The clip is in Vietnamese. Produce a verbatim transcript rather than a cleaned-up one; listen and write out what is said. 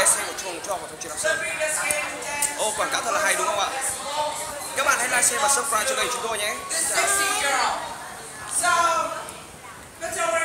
vé xem một chung cho của thông truyền Lam Sơn. Ô, quảng cáo thật là hay đúng không ạ? Các bạn hãy like, share và subscribe cho kênh chúng tôi nhé. Xin chào.